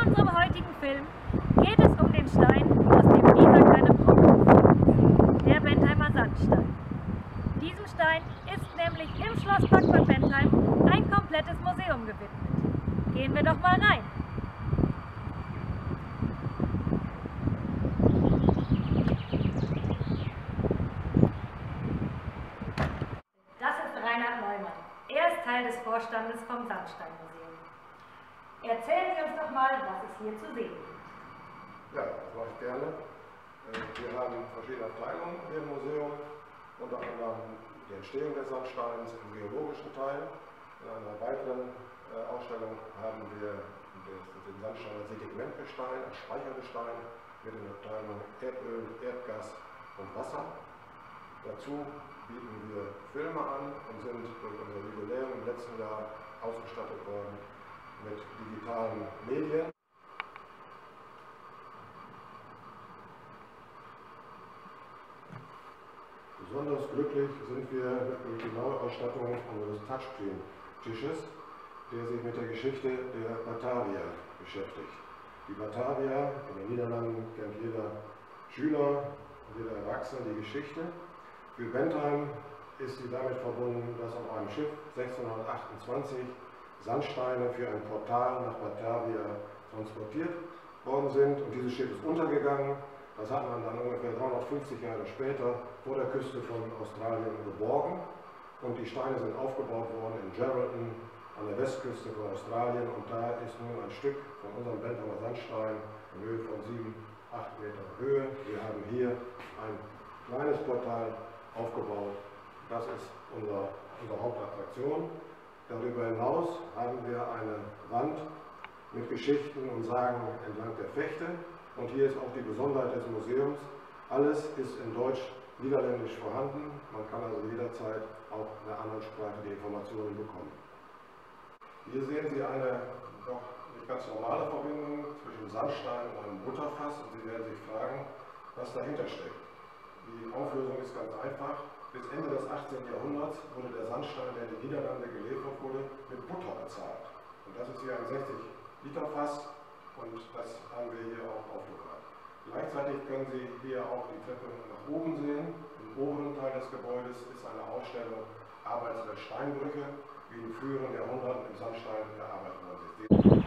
unserem heutigen Film geht es um den Stein, aus dem dieser kleine Brocken geformt ist, der Bentheimer Sandstein. Diesem Stein ist nämlich im Schlosspark von Bentheim ein komplettes Museum gewidmet. Gehen wir doch mal rein! Das ist Reinhard Neumann. Er ist Teil des Vorstandes vom Sandsteinmuseum. Erzählen Sie uns doch mal, was es hier zu sehen gibt. Ja, das mache ich gerne. Wir haben verschiedene Abteilungen hier im Museum, unter anderem die Entstehung des Sandsteins im geologischen Teil. In einer weiteren Ausstellung haben wir den Sandstein als Sedimentgestein, als Speichergestein mit den Abteilungen Erdöl, Erdgas und Wasser. Dazu bieten wir Filme an und sind durch unser Jubiläum im letzten Jahr ausgestattet worden mit digitalen Medien. Besonders glücklich sind wir mit der genauen Ausstattung unseres Touchscreen-Tisches, der sich mit der Geschichte der Batavia beschäftigt. Die Batavia in den Niederlanden kennt jeder Schüler und jeder Erwachsene die Geschichte. Für Bentheim ist sie damit verbunden, dass auf einem Schiff 1628 Sandsteine für ein Portal nach Batavia transportiert worden sind und dieses Schiff ist untergegangen. Das hat man dann ungefähr 350 Jahre später vor der Küste von Australien geborgen und die Steine sind aufgebaut worden in Geraldton an der Westküste von Australien und da ist nun ein Stück von unserem Bentheimer Sandstein in Höhe von 7–8 Meter Höhe. Wir haben hier ein kleines Portal aufgebaut. Das ist unsere Hauptattraktion. Darüber hinaus haben wir eine Wand mit Geschichten und Sagen entlang der Vechte. Und hier ist auch die Besonderheit des Museums. Alles ist in Deutsch-Niederländisch vorhanden. Man kann also jederzeit auch in einer anderen Sprache die Informationen bekommen. Hier sehen Sie eine doch nicht ganz normale Verbindung zwischen Sandstein und einem Butterfass. Und Sie werden sich fragen, was dahinter steckt. Die Auflösung ist ganz einfach. Bis Ende des 18. Jahrhunderts wurde der Sandstein, der in die Niederlande geliefert wurde, mit Butter bezahlt. Und das ist hier ein 60-Liter-Fass und das haben wir hier auch aufbewahrt. Gleichzeitig können Sie hier auch die Treppe nach oben sehen. Im oberen Teil des Gebäudes ist eine Ausstellung Arbeitswelt Steinbrüche, wie in früheren Jahrhunderten im Sandstein gearbeitet worden ist.